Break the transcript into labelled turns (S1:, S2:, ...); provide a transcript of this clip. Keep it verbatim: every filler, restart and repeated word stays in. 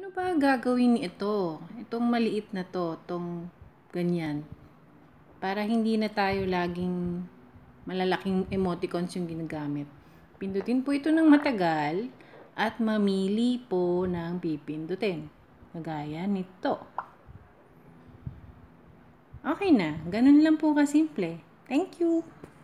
S1: Paano ba gagawin ito? Itong maliit na to, itong ganyan. Para hindi na tayo laging malalaking emoticons yung ginagamit. Pindutin po ito ng matagal at mamili po ng pipindutin. Kagaya nito. Okay na. Ganun lang po kasimple. Thank you!